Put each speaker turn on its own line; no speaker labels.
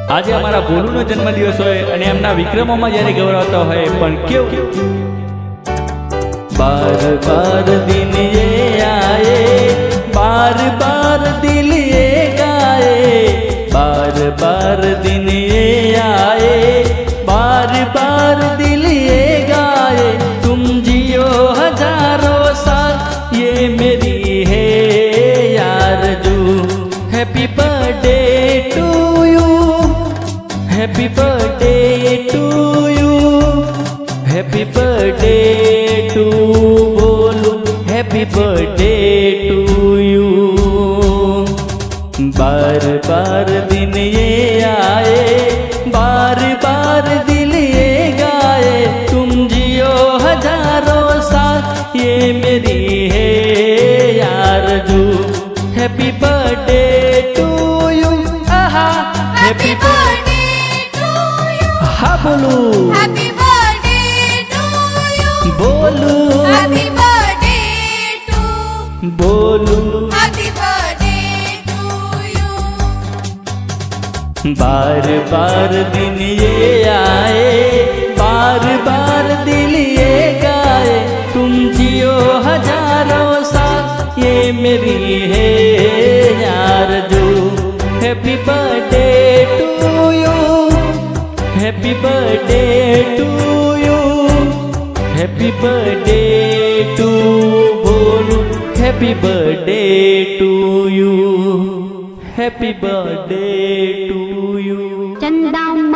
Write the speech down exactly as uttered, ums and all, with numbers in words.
આજે અમારા ભોલુનો જન્મદિવસ હોય અને એમના વિક્રમોમાં જ્યારે ગૌરવતા હોય પણ કેવું बार बार दिन ये आए बार बार दिल ये गाए बार बार दिन ये आए बार बार दिल ये गाए तुम जियो हजारों साल ये मेरी है आरज़ू happy birthday to you happy birthday to you happy birthday to बोलू हैप्पी बर्थडे टू यू बार बार दिन ये आए बार बार दिल ये गाए तुम जियो हजारों साल ये मेरी है आरज़ू हैप्पी बर्थडे टू यू आहा हैप्पी बर्थडे टू यू हाँ बोलू हैप्पी बोलू हैप्पी बर्थडे टू बोलू हैप्पी बर्थडे टू यू बार बार दिन ये आए बार बार दिल ये गाए तुम जियो हजारों साल ये मेरी है आरज़ू happy birthday to you happy birthday to you happy birthday to बोलू happy birthday to you happy birthday to you चंदा